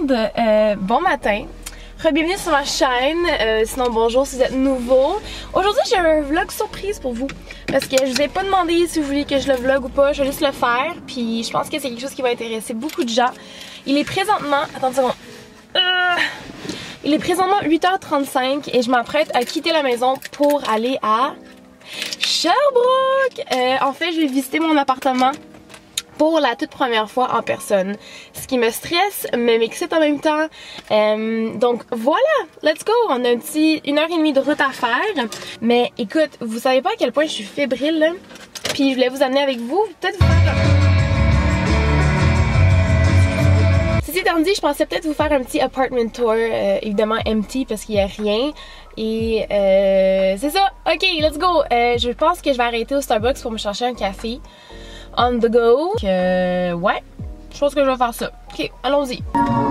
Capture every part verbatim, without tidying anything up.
monde, euh, bon matin. Bienvenue sur ma chaîne, euh, sinon bonjour si vous êtes nouveau. Aujourd'hui j'ai un vlog surprise pour vous. Parce que je vous ai pas demandé si vous vouliez que je le vlog ou pas, je vais juste le faire. Puis je pense que c'est quelque chose qui va intéresser beaucoup de gens. Il est présentement, attends une seconde. Euh, il est présentement huit heures trente-cinq et je m'apprête à quitter la maison pour aller à Sherbrooke. Euh, en fait je vais visiter mon appartement pour la toute première fois en personne. Ce qui me stresse, mais m'excite en même temps. Euh, donc voilà, let's go! On a un petit une heure et demie de route à faire. Mais écoute, vous savez pas à quel point je suis fébrile là. Puis je voulais vous amener avec vous. Peut-être vous faire... Ceci étant dit, je pensais peut-être vous faire un petit apartment tour. Euh, évidemment empty parce qu'il n'y a rien. Et euh, c'est ça. Ok, let's go! Euh, je pense que je vais arrêter au Starbucks pour me chercher un café. On the go. Euh, ouais, je pense que je vais faire ça. Ok, allons-y.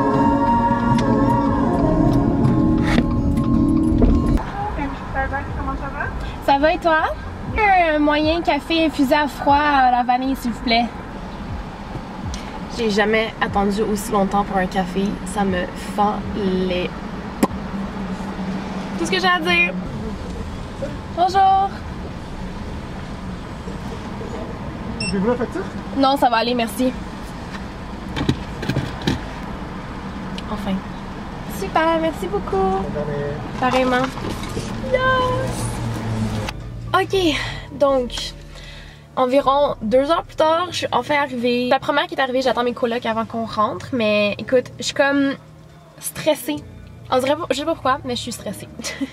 Comment ça va? Ça va et toi? Un moyen café infusé à froid à la vanille s'il vous plaît. J'ai jamais attendu aussi longtemps pour un café. Ça me fend les... Tout ce que j'ai à dire. Bonjour. Avez-vous la facture? Non, ça va aller, merci. Enfin. Super, merci beaucoup. Pareillement. Yes! Ok, donc, environ deux heures plus tard, je suis enfin arrivée. La première qui est arrivée, j'attends mes colocs avant qu'on rentre, mais écoute, je suis comme stressée. On dirait, je sais pas pourquoi, mais je suis stressée.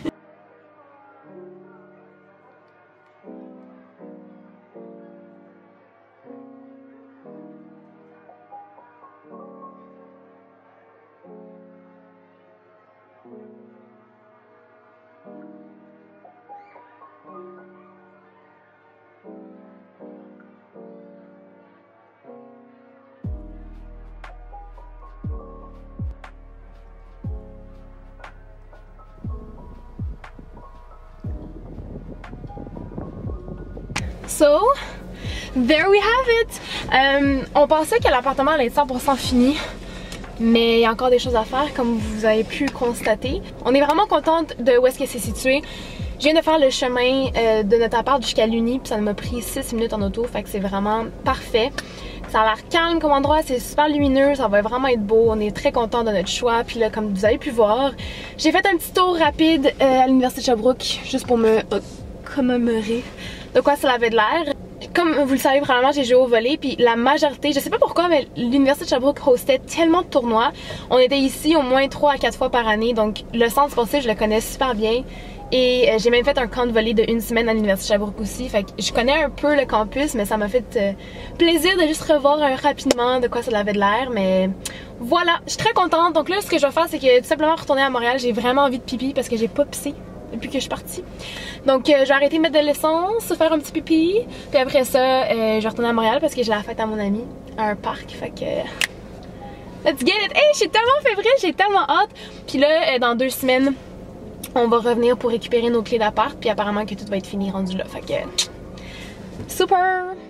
So, there we have it! Euh, on pensait que l'appartement allait être cent pour cent fini, mais il y a encore des choses à faire comme vous avez pu constater. On est vraiment contente de où est-ce que c'est situé. Je viens de faire le chemin euh, de notre appart jusqu'à l'Uni, puis ça m'a pris six minutes en auto, fait que c'est vraiment parfait. Ça a l'air calme comme endroit, c'est super lumineux, ça va vraiment être beau, on est très content de notre choix. Puis là, comme vous avez pu voir, j'ai fait un petit tour rapide euh, à l'Université de Sherbrooke, juste pour me euh, commémorer de quoi ça avait de l'air. Comme vous le savez probablement, j'ai joué au volley, puis la majorité, je sais pas pourquoi, mais l'Université de Sherbrooke hostait tellement de tournois. On était ici au moins trois à quatre fois par année, donc le centre sportif, je le connais super bien. Et euh, j'ai même fait un camp de volley de une semaine à l'Université de Sherbrooke aussi, fait que je connais un peu le campus, mais ça m'a fait euh, plaisir de juste revoir euh, rapidement de quoi ça avait de l'air, mais voilà, je suis très contente. Donc là, ce que je vais faire, c'est que tout simplement retourner à Montréal, j'ai vraiment envie de pipi parce que j'ai pas pissé depuis que je suis partie. Donc euh, je vais arrêter de mettre de l'essence, faire un petit pipi, puis après ça, euh, je vais retourner à Montréal parce que j'ai la fête à mon ami à un parc, fait que... Let's get it! Hey, je suis tellement fébrile, j'ai tellement hâte! Puis là, euh, dans deux semaines, on va revenir pour récupérer nos clés d'appart, puis apparemment que tout va être fini rendu là, fait que... Super!